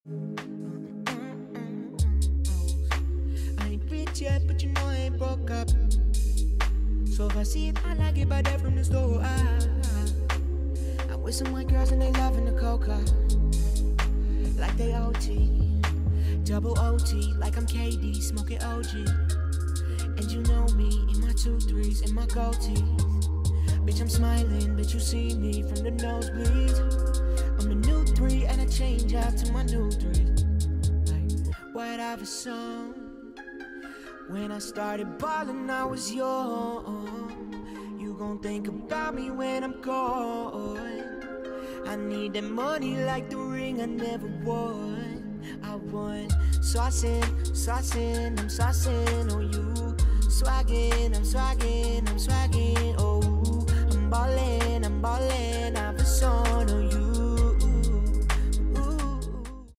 I ain't rich yet, but you know I ain't broke up. So if I see it, I like it, buy that from the store. I'm with some white girls and they loving the coca, like they OT, double OT, like I'm KD, smoking OG. And you know me in my 2-3s and my gold teeth. Bitch, I'm smiling, bitch, you see me from the nosebleeds. I'm the new 3 and I change out to my new 3. Like, what I've song. When I started ballin', I was young. You gon' think about me when I'm gone. I need that money like the ring I never won. I won saucin', saucin', I'm saucin' on you. Swaggin', I'm swaggin', I'm swaggin', oh. I'm ballin', I'm ballin'.